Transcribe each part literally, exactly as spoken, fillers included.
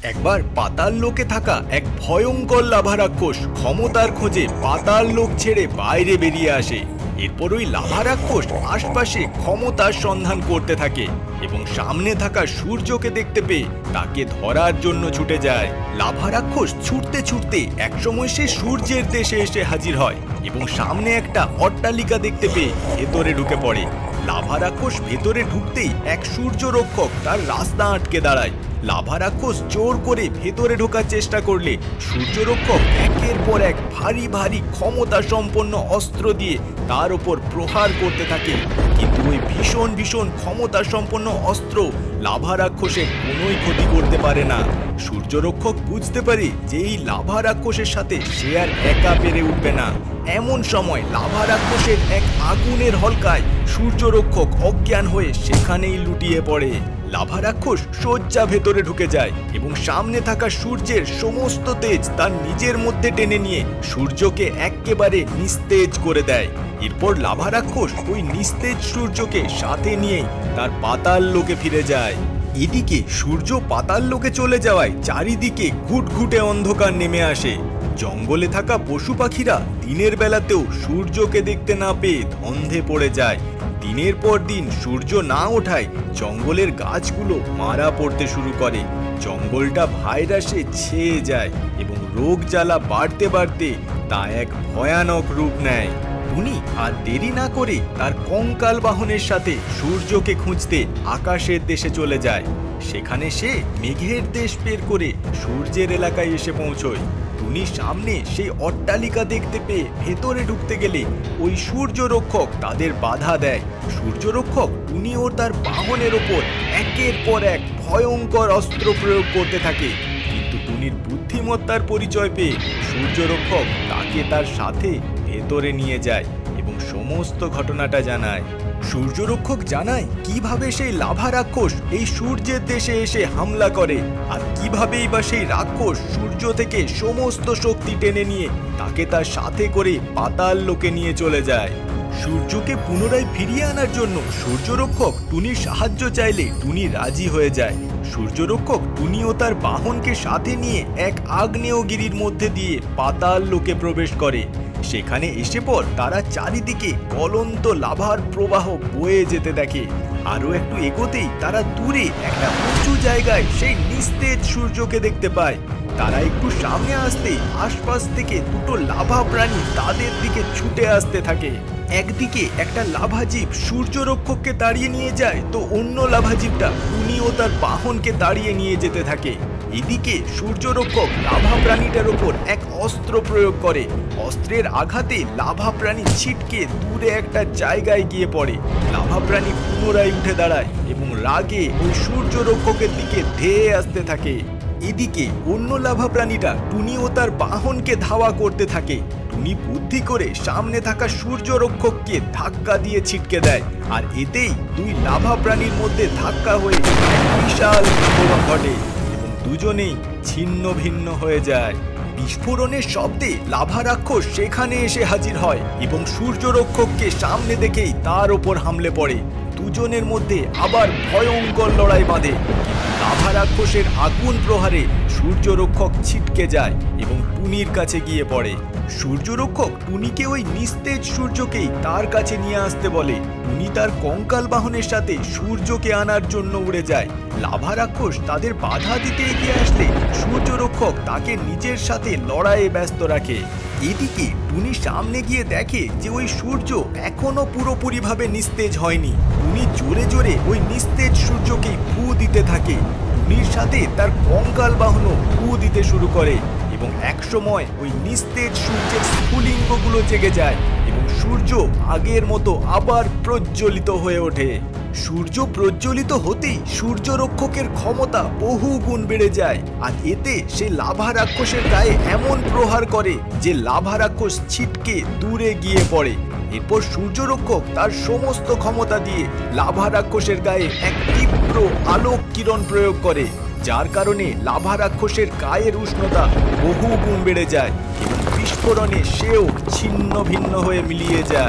একবার পাতাল লোকে থাকা এক ভয়ঙ্কর লাভা রাক্ষস ক্ষমতার খোঁজে পাতাল লোক ছেড়ে বাইরে বেরিয়ে আসে। এরপর ওই লাভা রাক্ষস আশপাশে ক্ষমতার সন্ধান করতে থাকে এবং সামনে থাকা সূর্যকে দেখতে পেয়ে তাকে ধরার জন্য ছুটে যায়। লাভা রাক্ষস ছুটতে ছুটতে একসময় সে সূর্যের দেশে এসে হাজির হয় এবং সামনে একটা অট্টালিকা দেখতে পেয়ে ভেতরে ঢুকে পড়ে। লাভা রাক্ষস ভেতরে ঢুকতেই এক সূর্য রক্ষক তার রাস্তা আটকে দাঁড়ায়। লাভা রাক্ষস জোর করে ভেতরে ঢোকার চেষ্টা করলে সূর্যরক্ষক একের পর এক ভারী ভারী ক্ষমতা সম্পন্ন অস্ত্র দিয়ে তার উপর প্রহার করতে থাকে, কিন্তু ওই ভীষণ ভীষণ ক্ষমতা সম্পন্ন অস্ত্র লাভা রাক্ষসের কোনোই ক্ষতি করতে পারে না। সূর্যরক্ষক বুঝতে পারে যে এই লাভা রাক্ষসের সাথে সে আর একা পেরে উঠবে না। এমন সময় লাভা রাক্ষসের এক আগুনের হলকায় সূর্যরক্ষক অজ্ঞান হয়ে সেখানেই লুটিয়ে পড়ে। লাভা রাক্ষস সোজা ভেতরে ঢুকে যায় এবং সামনে থাকা সূর্যের সমস্ত তেজ তার নিজের মধ্যে টেনে নিয়ে সূর্যকে একেবারে নিস্তেজ করে দেয়। এরপর লাভা রাক্ষস ওই নিস্তেজ সূর্যকে সাথে নিয়ে তার পাতাল লোকে ফিরে যায়। এদিকে সূর্য পাতাল লোকে চলে যাওয়ায় চারিদিকে ঘুটঘুটে অন্ধকার নেমে আসে। জঙ্গলে থাকা পশু পাখিরা দিনের বেলাতেও সূর্যকে দেখতে না পেয়ে ধন্ধে পড়ে যায়। দিনের পর দিন সূর্য না ওঠায় জঙ্গলের গাছগুলো মারা পড়তে শুরু করে। জঙ্গলটা ভাইরাসে ছেয়ে যায় এবং রোগ জ্বালা বাড়তে বাড়তে তা এক ভয়ানক রূপ নেয়। টুনি আর দেরি না করে তার কঙ্কাল বাহনের সাথে সূর্যকে খুঁজতে আকাশের দেশে চলে যায়। সেখানে সে মেঘের দেশ পের করে সূর্যের এলাকায় এসে পৌঁছয়। টুনি সামনে সেই অট্টালিকা দেখতে পেয়ে ভেতরে ঢুকতে গেলে ওই সূর্য রক্ষক তাদের বাধা দেয়। সূর্য রক্ষক টুনি ও তার বাহনের ওপর একের পর এক ভয়ঙ্কর অস্ত্র প্রয়োগ করতে থাকে, কিন্তু টুনির বুদ্ধিমত্তার পরিচয় পেয়ে সূর্য রক্ষক তাকে তার সাথে ভেতরে নিয়ে যায় এবং সমস্ত ঘটনাটা জানায়। সূর্যরক্ষক জানায় কিভাবে সেই লাভা রাক্ষস এই সূর্যের দেশে এসে হামলা করে আর কিভাবেই বা সেই রাক্ষস সূর্য থেকে সমস্ত শক্তি টেনে নিয়ে তাকে তার সাথে করে পাতাল লোকে নিয়ে চলে যায়। সূর্যকে পুনরায় ফিরিয়ে আনার জন্য সূর্যরক্ষক টুনির সাহায্য চাইলে টুনি রাজি হয়ে যায়। সূর্যরক্ষক টুনি ও তার বাহনকে সাথে নিয়ে এক আগ্নেয়গিরির মধ্যে দিয়ে পাতাল লোকে প্রবেশ করে। সেখানে এসে পর তারা চারিদিকে জ্বলন্ত লাভার প্রবাহ বয়ে যেতে দেখে। আরো একটু এগোতেই তারা দূরে একটা উঁচু জায়গায় সেই নিস্তেজ সূর্যকে দেখতে পায়। তারা একটু সামনে আসতে আশপাশ থেকে দুটো লাভা প্রাণী তাদের দিকে ছুটে আসতে থাকে। একদিকে একটা লাভাজীব সূর্যরক্ষককে তাড়িয়ে নিয়ে যায়, তো অন্য লাভাজীবটা টুনি ও তার বাহনকে তাড়িয়ে নিয়ে যেতে থাকে। এদিকে সূর্যরক্ষক লাভা প্রাণীটার ওপর এক অস্ত্র প্রয়োগ করে। অস্ত্রের আঘাতে লাভা প্রাণী ছিটকে দূরে একটা জায়গায় গিয়ে পড়ে। লাভা প্রাণী পুনরায় উঠে দাঁড়ায় এবং রাগে ওই সূর্যরক্ষকের দিকে ধেয়ে আসতে থাকে। এদিকে অন্য লাভা প্রাণীটা টুনি ও তার বাহনকে ধাওয়া করতে থাকে। টুনি বুদ্ধি করে সামনে থাকা সূর্যরক্ষককে ধাক্কা দিয়ে ছিটকে দেয়, আর এতেই দুই লাভা প্রাণীর মধ্যে ধাক্কা হয়ে এক বিশাল বিস্ফোরণ ঘটে এবং দুজনেই ছিন্ন ভিন্ন হয়ে যায়। বিস্ফোরণের শব্দে লাভা রাক্ষস সেখানে এসে হাজির হয় এবং সূর্যরক্ষককে সামনে দেখেই তার ওপর হামলে পড়ে। দুজনের মধ্যে আবার ভয়ঙ্কর লড়াই বাঁধে। লাভা রাক্ষসের আগুন প্রহারে সূর্যরক্ষক ছিটকে যায় এবং টুনির কাছে গিয়ে পড়ে। সূর্যরক্ষক টুনিকে ওই নিস্তেজ সূর্যকেই তার কাছে নিয়ে আসতে বলে। টুনি তার কঙ্কাল বাহনের সাথে সূর্যকে আনার জন্য উড়ে যায়। লাভা রাক্ষস তাদের বাধা দিতে এগিয়ে আসলে সূর্যরক্ষক তাকে নিজের সাথে লড়াইয়ে ব্যস্ত রাখে। এদিকে টুনি সামনে গিয়ে দেখে যে ওই সূর্য এখনো পুরোপুরি ভাবে নিস্তেজ হয়নি। টুনি জোরে জোরে ওই নিস্তেজ সূর্যকেই ফু দিতে থাকে। টুনির সাথে তার কঙ্কাল বাহনও ফু দিতে শুরু করে এবং একসময় ওই নিস্তেজ সূর্যের স্ফুলিঙ্গগুলো জেগে যায় এবং সূর্য আগের মতো আবার প্রজ্বলিত হয়ে ওঠে। সূর্য প্রজ্বলিত হতেই সূর্যরক্ষকের ক্ষমতা বহু গুণ বেড়ে যায়, আর এতে সে লাভা রাক্ষসের গায়ে এমন প্রহার করে যে লাভা রাক্ষস ছিটকে দূরে গিয়ে পড়ে। এরপর সূর্যরক্ষক তার সমস্ত ক্ষমতা দিয়ে লাভা রাক্ষসের গায়ে এক তীব্র আলোক কিরণ প্রয়োগ করে, যার কারণে লাভা রাক্ষসের গায়ের উষ্ণতা বহু গুণ বেড়ে যায় এবং বিস্ফোরণে সেও ছিন্ন ভিন্ন হয়ে মিলিয়ে যায়।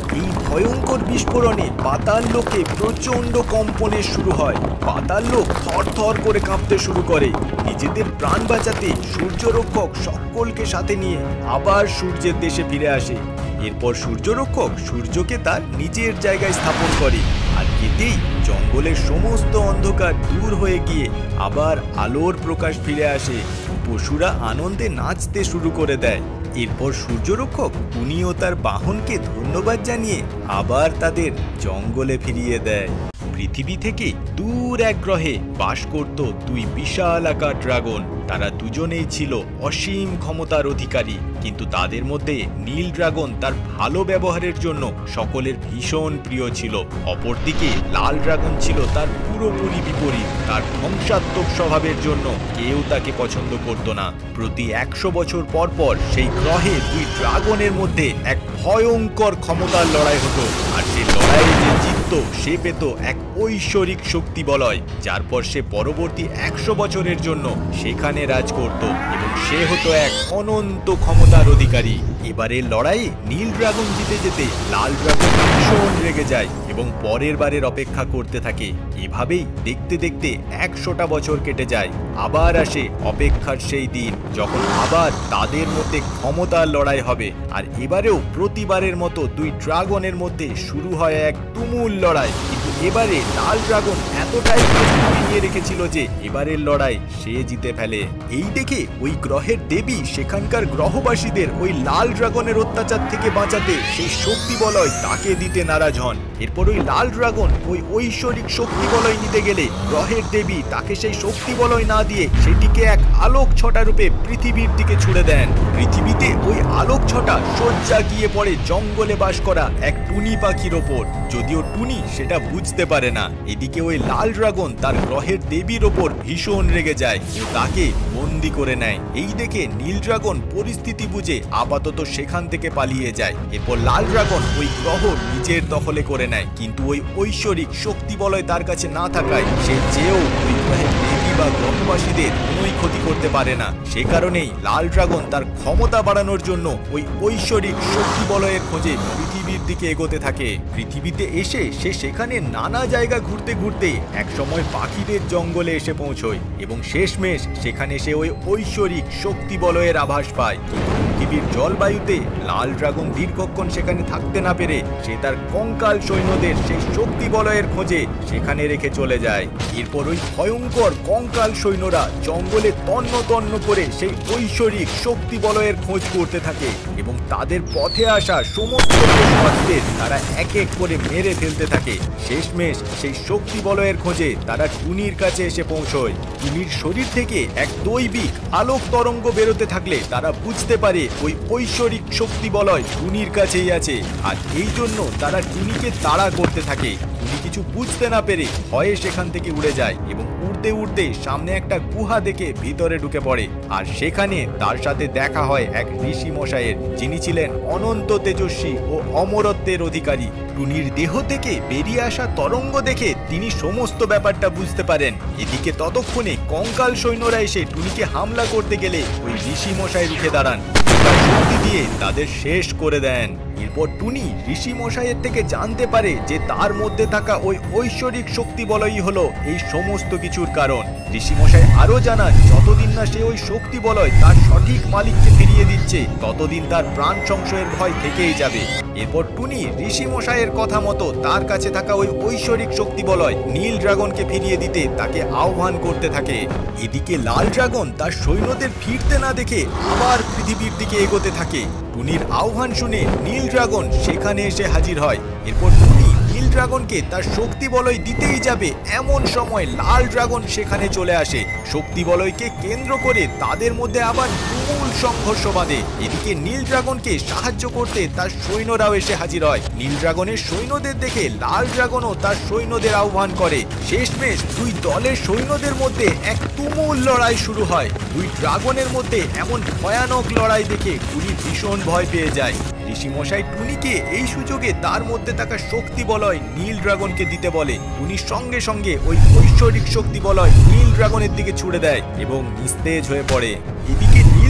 এই ভয়ঙ্কর বিস্ফোরণে পাতাল লোকে প্রচন্ড কম্পনের শুরু হয়। পাতাল লোক থর থর করে কাঁপতে শুরু করে। নিজেদের প্রাণ বাঁচাতে সূর্যরক্ষক সকলকে সাথে নিয়ে আবার সূর্যের দেশে ফিরে আসে। এরপর সূর্যরক্ষক সূর্যকে তার নিজের জায়গায় স্থাপন করে, আর এতেই জঙ্গলের সমস্ত অন্ধকার দূর হয়ে গিয়ে আবার আলোর প্রকাশ ফিরে আসে। পশুরা আনন্দে নাচতে শুরু করে দেয়। এরপর সূর্যরক্ষক টুনি ও তার বাহনকে ধন্যবাদ জানিয়ে আবার তাদের জঙ্গলে ফিরিয়ে দেয়। পৃথিবী থেকে দূর এক গ্রহে বাস করত দুই বিশালাকার ড্রাগন। তারা দুজনেই ছিল অসীম ক্ষমতার অধিকারী, কিন্তু তাদের মধ্যে নীল ড্রাগন তার ভালো ব্যবহারের জন্য সকলের ভীষণ প্রিয় ছিল। অপরদিকে লাল ড্রাগন ছিল তার পুরোপুরি বিপরীত। তার ধ্বংসাত্মক স্বভাবের জন্য কেউ তাকে পছন্দ করত না। প্রতি একশো বছর পর পর সেই গ্রহে দুই ড্রাগনের মধ্যে এক ভয়ঙ্কর ক্ষমতার লড়াই হতো, আর সেই লড়াইয়ে যে জিতত সে পেত এক ঐশ্বরিক শক্তি বলয়, যার পর সে পরবর্তী একশো বছরের জন্য সেখানে রাজ করত এবং সে হতো এক অনন্ত ক্ষমতার অধিকারী। এবারের লড়াইয়ে নীল ড্রাগন জিতে যেতে লাল ড্রাগন ভীষণ রেগে যায় এবং পরের বারের অপেক্ষা করতে থাকে। এভাবেই দেখতে দেখতে একশোটা বছর কেটে যায়। আবার আসে অপেক্ষার সেই দিন যখন আবার তাদের মধ্যে ক্ষমতার লড়াই হবে। আর এবারেও প্রতিবারের মতো দুই ড্রাগনের মধ্যে শুরু হয় এক তুমুল লড়াই। কিন্তু এবারে লাল ড্রাগন এতটাই প্রস্তুতি নিয়ে রেখেছিল যে এবারের লড়াই সে জিতে ফেলে। এই দেখে ওই গ্রহের দেবী সেখানকার গ্রহবাসীদের ওই লাল ড্রাগনের অত্যাচার থেকে বাঁচাতে সেই শক্তি বলয় তাকে দিতে নারাজ হন। এরপর ওই লাল ড্রাগন ওই ঐশ্বরিক শক্তি বলয় নিতে গেলে গ্রহের দেবী তাকে সেই শক্তি বলয় না দিয়ে সেটিকে এক আলোক ছটা রূপে পৃথিবীর দিকে ছুড়ে দেন। পৃথিবীতে ওই আলোক ছটা সজ্জা গিয়ে পড়ে জঙ্গলে বাস করা এক টুনি পাখির ওপর, যদিও টুনি সেটা বুঝতে পারে না। এদিকে ওই লাল ড্রাগন তার গ্রহের দেবীর ওপর ভীষণ রেগে যায় ও তাকে বন্দি করে নেয়। এই দেখে নীল ড্রাগন পরিস্থিতি বুঝে আপাতত সেখান থেকে পালিয়ে যায়। এরপর লাল ড্রাগন ওই গ্রহ নিজের দখলে করে নেয়, কিন্তু ওই ঐশ্বরিক শক্তি বলয় তার কাছে না থাকায় সে চেয়েও ওই গ্রহের দেবী বা গ্রহবাসীদের কোনোই ক্ষতি করতে পারে না। সে কারণেই লাল ড্রাগন তার ক্ষমতা বাড়ানোর জন্য ওই ঐশ্বরিক শক্তি বলয়ের খোঁজে পৃথিবীর দিকে এগোতে থাকে। পৃথিবীতে এসে সে সেখানে নানা জায়গা ঘুরতে ঘুরতে একসময় পাখিদের জঙ্গলে এসে পৌঁছয় এবং শেষমেশ সেখানে সে ওই ঐশ্বরিক শক্তি বলয়ের আভাস পায়। পৃথিবীর জলবায়ুতে লাল ড্রাগন দীর্ঘক্ষণ সেখানে থাকতে না পেরে সে তার কঙ্কাল সৈন্যদের সেই শক্তি বলয়ের খোঁজে সেখানে রেখে চলে যায়। এরপর ওই ভয়ঙ্কর কঙ্কাল সৈন্যরা জঙ্গলে তন্ন তন্ন করে সেই ঐশ্বরিক শক্তি বলয়ের খোঁজ করতে থাকে এবং তাদের পথে আসা সমস্ত পশুপাখিদের তারা এক এক করে মেরে ফেলতে থাকে। শেষমেশ সেই শক্তি বলয়ের খোঁজে তারা টুনির কাছে এসে পৌঁছয়। টুনির শরীর থেকে এক দৈবিক আলোক তরঙ্গ বেরোতে থাকলে তারা বুঝতে পারে ওই ঐশ্বরিক শক্তি বলয় টুনির কাছেই আছে, আর এই জন্য তারা টুনিকে তাড়া করতে থাকে। টুনি কিছু বুঝতে না পেরে ভয়ে সেখান থেকে উড়ে যায় এবং উড়তে উড়তে সামনে একটা গুহা দেখে ভিতরে ঢুকে পড়ে। আর সেখানে তার সাথে দেখা হয় এক ঋষি মশাইয়ের, যিনি ছিলেন অনন্ত তেজস্বী ও অমরত্বের অধিকারী। টুনির দেহ থেকে বেরিয়ে আসা তরঙ্গ দেখে তিনি সমস্ত ব্যাপারটা বুঝতে পারেন। এদিকে ততক্ষণে কঙ্কাল সৈন্যরা এসে টুনিকে হামলা করতে গেলে ওই ঋষি মশাই রুখে দাঁড়ান, শক্তি দিয়ে তাদের শেষ করে দেন। এরপর টুনি ঋষি মশাইয়ের থেকে জানতে পারে যে তার মধ্যে থাকা ওই ঐশ্বরিক শক্তি বলয়ই হলো এই সমস্ত কিছুর কারণ। ঋষি মশাই আরো জানান যতদিন না সে ওই শক্তি বলয় তার সঠিক মালিককে ফিরিয়ে দিচ্ছে ততদিন তার প্রাণ সংশয়ের ভয় থেকেই যাবে। এরপর টুনি ঋষি মশাইয়ের কথা মতো তার কাছে থাকা ওই ঐশ্বরিক শক্তি বলয় নীল ড্রাগনকে ফিরিয়ে দিতে তাকে আহ্বান করতে থাকে। এদিকে লাল ড্রাগন তার সৈন্যদের ফিরতে না দেখে আবার পৃথিবীর দিকে এগোতে থাকে। টুনির আহ্বান শুনে নীল ড্রাগন সেখানে এসে হাজির হয়। এরপর টুনি নীল ড্রাগনকে তার শক্তি বলয় দিতেই যাবে, এমন সময় লাল ড্রাগন সেখানে চলে আসে। শক্তি বলয়কে কেন্দ্র করে তাদের মধ্যে আবার তুমুল সংঘর্ষ বাঁধে। এদিকে নীল ড্রাগনকে সাহায্য করতে তার সৈন্যরাও এসে হাজির হয়। নীল ড্রাগনের সৈন্যদের দেখে লাল ড্রাগনও তার সৈন্যদের আহ্বান করে। শেষমেশ দুই দলের সৈন্যদের মধ্যে এক তুমুল লড়াই শুরু হয়। দুই ড্রাগনের মধ্যে এমন ভয়ানক লড়াই দেখে টুনি ভীষণ ভয় পেয়ে যায়। ঋষি মশাই টুনিকে এই সুযোগে তার মধ্যে থাকা শক্তি বলয় নীল ড্রাগনকে দিতে বলে। টুনি সঙ্গে সঙ্গে ওই ঐশ্বরিক শক্তি বলয় নীল ড্রাগনের দিকে ছুড়ে দেয় এবং নিস্তেজ হয়ে পড়ে। এদিকে নীল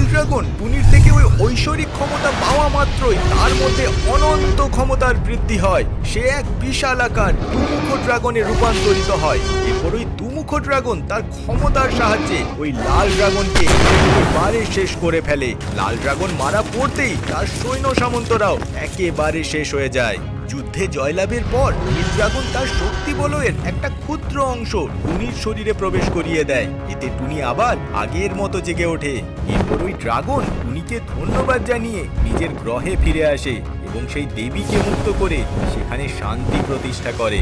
ড্রাগন টুনির থেকে ওই ঐশ্বরিক ক্ষমতা পাওয়া মাত্রই তার মধ্যে অনন্ত ক্ষমতার বৃদ্ধি হয়। সে এক বিশাল আকার দুমুখ ড্রাগনে রূপান্তরিত হয়। এরপর ওই দুমুখ ড্রাগন তার ক্ষমতার সাহায্যে ওই লাল ড্রাগনকে একেবারে শেষ করে ফেলে। লাল ড্রাগন মারা পড়তেই তার সৈন্য সামন্তরাও একেবারে শেষ হয়ে যায়। যুদ্ধে জয়লাভের পর নীল ড্রাগন তার শক্তি বলয়ের একটা ক্ষুদ্র অংশ টুনির শরীরে প্রবেশ করিয়ে দেয়। এতে টুনি আবার আগের মতো জেগে ওঠে। এরপর ওই ড্রাগন টুনিকে ধন্যবাদ জানিয়ে নিজের গ্রহে ফিরে আসে এবং সেই দেবীকে মুক্ত করে সেখানে শান্তি প্রতিষ্ঠা করে।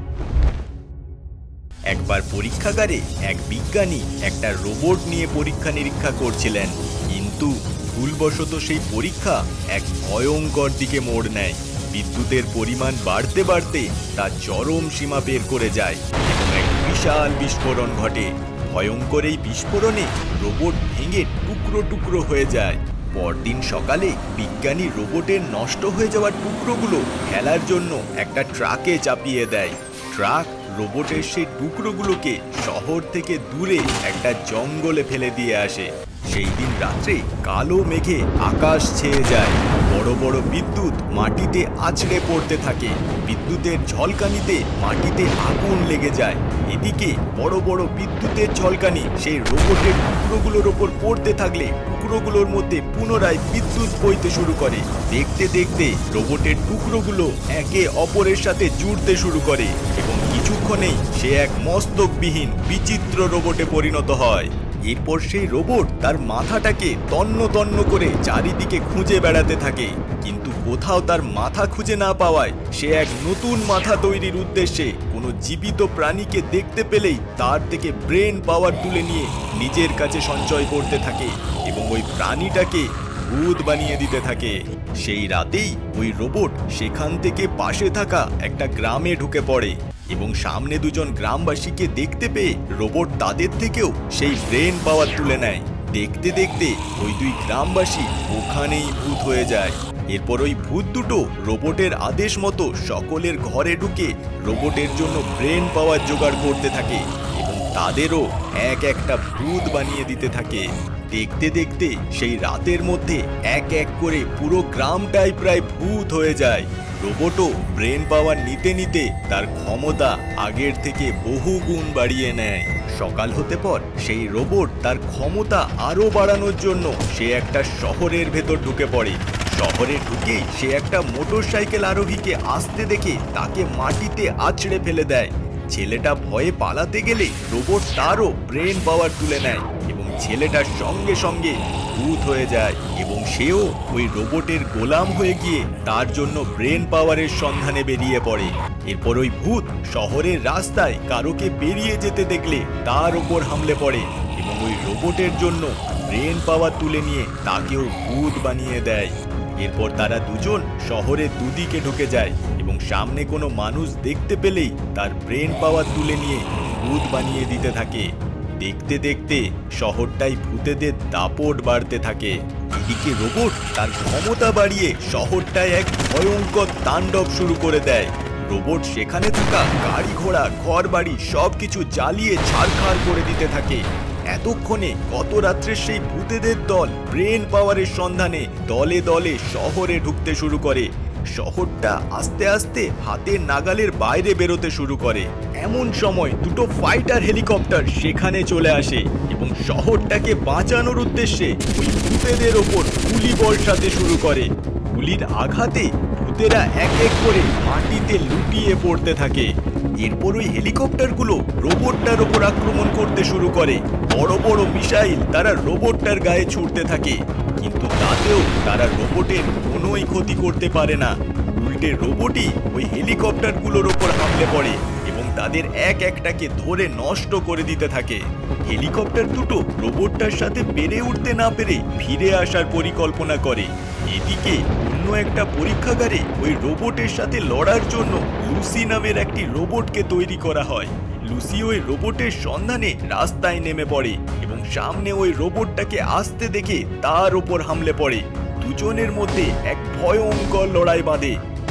একবার পরীক্ষাগারে এক বিজ্ঞানী একটা রোবট নিয়ে পরীক্ষা নিরীক্ষা করছিলেন, কিন্তু ভুলবশত সেই পরীক্ষা এক ভয়ঙ্কর দিকে মোড় নেয়। বিদ্যুতের পরিমাণ বাড়তে বাড়তে তা চরম সীমা বের করে যায় এবং এক বিশাল বিস্ফোরণ ঘটে। ভয়ঙ্কর এই বিস্ফোরণে রোবট ভেঙে টুকরো টুকরো হয়ে যায়। পরদিন সকালে বিজ্ঞানী রোবটের নষ্ট হয়ে যাওয়া টুকরোগুলো ফেলার জন্য একটা ট্রাকে চাপিয়ে দেয়। ট্রাক রোবটের সেই টুকরোগুলোকে শহর থেকে দূরে একটা জঙ্গলে ফেলে দিয়ে আসে। সেই দিন রাত্রে কালো মেঘে আকাশ ছেয়ে যায়। বড় বড় বিদ্যুৎ মাটিতে আছড়ে পড়তে থাকে। বিদ্যুতের ঝলকানিতে মাটিতে আগুন লেগে যায়। এদিকে বড় বড় বিদ্যুতের ঝলকানি সেই রোবটের টুকরোগুলোর ওপর পড়তে থাকলে টুকরোগুলোর মধ্যে পুনরায় বিদ্যুৎ বইতে শুরু করে। দেখতে দেখতে রোবটের টুকরোগুলো একে অপরের সাথে জুড়তে শুরু করে এবং কিছুক্ষণেই সে এক মস্তকবিহীন বিচিত্র রোবটে পরিণত হয়। এরপর সেই রোবট তার মাথাটাকে তন্ন তন্ন করে চারিদিকে খুঁজে বেড়াতে থাকে, কিন্তু কোথাও তার মাথা খুঁজে না পাওয়ায় সে এক নতুন মাথা তৈরির উদ্দেশ্যে কোনো জীবিত প্রাণীকে দেখতে পেলেই তার থেকে ব্রেন পাওয়ার তুলে নিয়ে নিজের কাছে সঞ্চয় করতে থাকে এবং ওই প্রাণীটাকে ভূত বানিয়ে দিতে থাকে। সেই রাতেই ওই রোবট সেখান থেকে পাশে থাকা একটা গ্রামে ঢুকে পড়ে এবং সামনে দুজন গ্রামবাসীকে দেখতে পেয়ে রোবট তাদের থেকেও সেই ব্রেন পাওয়ার তুলে নেয়। দেখতে দেখতে ওই দুই গ্রামবাসী ওখানেই ভূত হয়ে যায়। এরপর ওই ভূত দুটো রোবটের আদেশ মতো সকলের ঘরে ঢুকে রোবটের জন্য ব্রেন পাওয়ার জোগাড় করতে থাকে এবং তাদেরও এক একটা ভূত বানিয়ে দিতে থাকে। দেখতে দেখতে সেই রাতের মধ্যে এক এক করে পুরো গ্রামটাই প্রায় ভূত হয়ে যায়। রোবটও ব্রেন পাওয়ার নিতে নিতে তার ক্ষমতা আগের থেকে বহু গুণ বাড়িয়ে নেয়। সকাল হতে পর সেই রোবট তার ক্ষমতা আরো বাড়ানোর জন্য সে একটা শহরের ভেতর ঢুকে পড়ে। শহরে ঢুকে সে একটা মোটরসাইকেল আরোহীকে আসতে দেখে তাকে মাটিতে আছড়ে ফেলে দেয়। ছেলেটা ভয়ে পালাতে গেলে রোবট তারও ব্রেন পাওয়ার তুলে নেয় এবং ছেলেটার সঙ্গে সঙ্গে ভূত হয়ে যায় এবং সেও ওই রোবটের গোলাম হয়ে গিয়ে তার জন্য ব্রেন পাওয়ারের সন্ধানে বেরিয়ে পড়ে। এরপর ওই ভূত শহরের রাস্তায় কারোকে পেরিয়ে যেতে দেখলে তার ওপর হামলে পড়ে এবং ওই রোবটের জন্য ব্রেন পাওয়ার তুলে নিয়ে তাকেও ভূত বানিয়ে দেয়। এরপর তারা দুজন শহরের দুদিকে ঢুকে যায় এবং সামনে কোনো মানুষ দেখতে পেলেই তার ব্রেন পাওয়ার তুলে নিয়ে ভূত বানিয়ে দিতে থাকে। দেখতে দেখতে শহরটাই ভূতেদের দাপট বাড়তে থাকে। এদিকে রোবট তার ক্ষমতা বাড়িয়ে শহরটায় এক ভয়ঙ্কর তাণ্ডব শুরু করে দেয়। রোবট সেখানে থাকা গাড়ি ঘোড়া ঘর বাড়ি সবকিছু জ্বালিয়ে ছারখার করে দিতে থাকে। এতক্ষণে গত রাত্রের সেই ভূতেদের দল ব্রেন পাওয়ারের সন্ধানে দলে দলে শহরে ঢুকতে শুরু করে। শহরটা আস্তে আস্তে হাতের নাগালের বাইরে বেরোতে শুরু করে। এমন সময় দুটো ফাইটার হেলিকপ্টার সেখানে চলে আসে এবং শহরটাকে বাঁচানোর উদ্দেশ্যে ওই ভূতেদের ওপর গুলি বর্ষাতে শুরু করে। গুলির আঘাতে ভূতেরা এক এক করে মাটিতে লুটিয়ে পড়তে থাকে। এরপর ওই হেলিকপ্টারগুলো রোবটটার ওপর আক্রমণ করতে শুরু করে। বড় বড় মিসাইল তারা রোবটটার গায়ে ছুটতে থাকে, কিন্তু তাতেও তারা রোবটের কোনোই ক্ষতি করতে পারে না। উল্টে রোবটই ওই হেলিকপ্টারগুলোর ওপর হামলে পড়ে এবং তাদের এক একটাকে ধরে নষ্ট করে দিতে থাকে। হেলিকপ্টার দুটো রোবটটার সাথে পেরে উঠতে না পেরে ফিরে আসার পরিকল্পনা করে। এদিকে অন্য একটা পরীক্ষাগারে ওই রোবটের সাথে লড়ার জন্য লুসি নামের একটি রোবটকে তৈরি করা হয়। লুসি ওই রোবটের সন্ধানে রাস্তায় নেমে পড়ে এবং সামনে ওই রোবটটাকে আসতে দেখে তার ওপর হামলে পড়ে। দুজনের মধ্যে এক ভয়ঙ্কর লড়াই বাঁধে,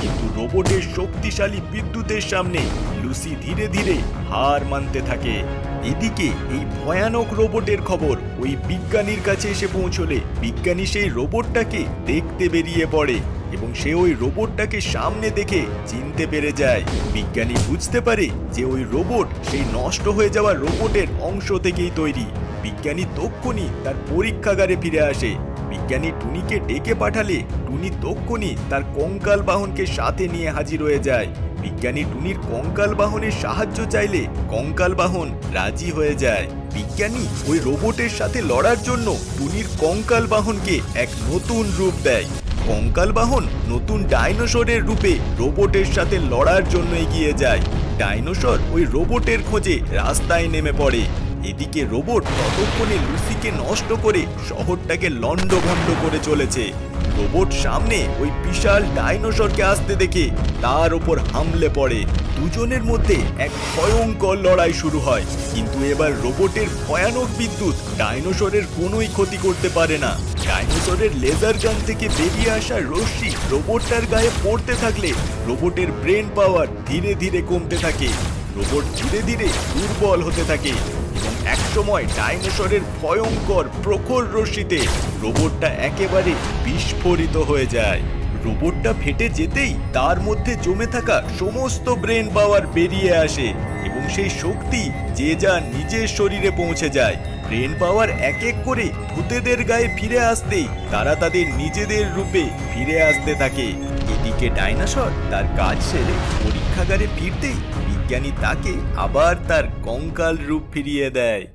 কিন্তু রোবটের শক্তিশালী বিদ্যুতের সামনে লুসি ধীরে ধীরে হার মানতে থাকে। এদিকে এই ভয়ানক রোবটের খবর ওই বিজ্ঞানীর কাছে এসে পৌঁছলে বিজ্ঞানী সেই রোবটটাকে দেখতে বেরিয়ে পড়ে এবং সে ওই রোবটটাকে সামনে দেখে চিনতে পেরে যায়। বিজ্ঞানী বুঝতে পারে যে ওই রোবট সেই নষ্ট হয়ে যাওয়া রোবটের অংশ থেকেই তৈরি। বিজ্ঞানী তক্ষুনি তার পরীক্ষাগারে ফিরে আসে। বিজ্ঞানী টুনিকে ডেকে পাঠালে টুনি তক্ষুনি তার কঙ্কাল বাহনকে সাথে নিয়ে হাজির হয়ে যায়। বিজ্ঞানী টুনির কঙ্কাল বাহনের সাহায্য চাইলে কঙ্কাল বাহন রাজি হয়ে যায়। বিজ্ঞানী ওই রোবটের সাথে লড়ার জন্য টুনির কঙ্কাল বাহনকে এক নতুন রূপ দেয়। কঙ্কাল বাহন নতুন ডাইনোসরের রূপে রোবটের সাথে লড়ার জন্য এগিয়ে যায়। ডাইনোসর ওই রোবটের খোঁজে রাস্তায় নেমে পড়ে। এদিকে রোবট ততক্ষণে লুসিকে নষ্ট করে শহরটাকে লন্ডভন্ড করে চলেছে। রোবট সামনে ওই বিশাল ডাইনোসরকে আসতে দেখে তার ওপর হামলে পড়ে। দুজনের মধ্যে এক ভয়ঙ্কর লড়াই শুরু হয়, কিন্তু এবার রোবটের ভয়ানক বিদ্যুৎ ডাইনোসরের কোনোই ক্ষতি করতে পারে না। ডাইনোসরের লেজার গান থেকে বেরিয়ে আসা রশ্মি রোবটটার গায়ে পড়তে থাকলে রোবটের ব্রেন পাওয়ার ধীরে ধীরে কমতে থাকে। রোবট ধীরে ধীরে দুর্বল হতে থাকে এবং একসময় ডাইনোসরের ভয়ঙ্কর প্রখর রশ্মিতে রোবটটা একেবারে বিস্ফোরিত হয়ে যায়। রোবটটা ফেটে যেতেই তার মধ্যে জমে থাকা সমস্ত ব্রেন পাওয়ার বেরিয়ে আসে এবং সেই শক্তি যে যা নিজের শরীরে পৌঁছে যায়। ব্রেন পাওয়ার এক এক করে ভূতেদের গায়ে ফিরে আসতেই তারা তাদের নিজেদের রূপে ফিরে আসতে থাকে। এদিকে ডাইনোসর তার কাজ সেরে পরীক্ষাগারে ফিরতেই বিজ্ঞানী তাকে আবার তার কঙ্কাল রূপ ফিরিয়ে দেয়।